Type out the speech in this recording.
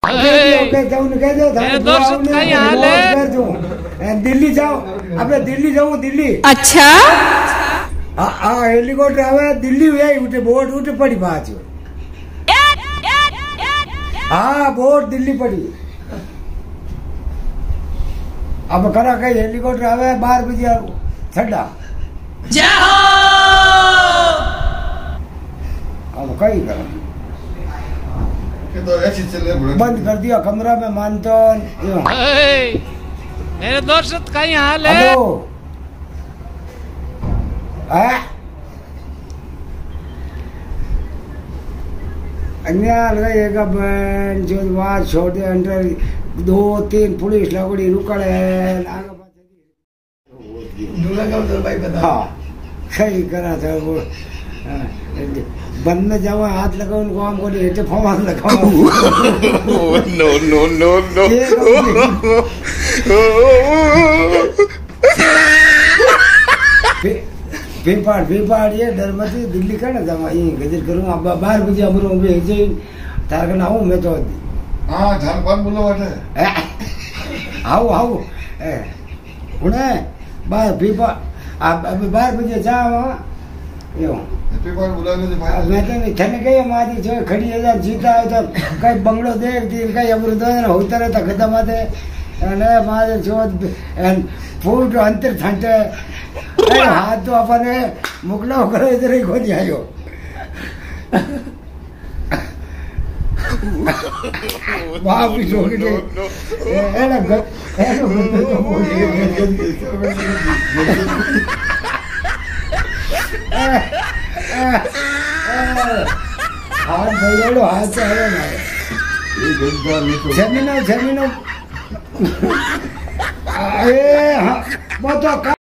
दिल्ली जाओ, अपने दिल्ली जाऊँ दिल्ली। अच्छा हाँ हेलीकॉप्टर आवे दिल्ली उठे बोट उठे पड़ी बात। हाँ बोट दिल्ली पड़ी। अब करा कहीं हेलीकॉप्टर आवे 12 बजे छड़ा। अब कहीं करा बंद कर दिया कमरा में मानतो। मेरे दोस्त का ही हाल है। जो बात छोटे अंडर 2-3 पुलिस लगड़ी रुकड़े सही करा था वो। बंद जावा हाथ लगाओ उनको हम बोले हेटे फॉर्म लगाओ। नो नो नो नो पेपाड़ ये डरमती दिल्ली का ना जावा ये गजर करूँ अब 12 बजे अमरों में जे तार का ना हूँ मैं तो। हाँ झारखंड बोलो वाले आओ आओ उन्हें पेपाड़ अब 12 बजे जाओ यो मैं तो थने कही हमारी जो खड़ी है जीता है तो कहीं बंगलो देख दी कहीं अमृत होता रहता खत्म आते मारे जो फूट अंतर ठंडे हाथ तो अपने मुकला करो इधर ही खोज आयो। वहाँ भी छोड़ दे हाथ भाई हाथ से जमीन जमीन। हाँ वो तो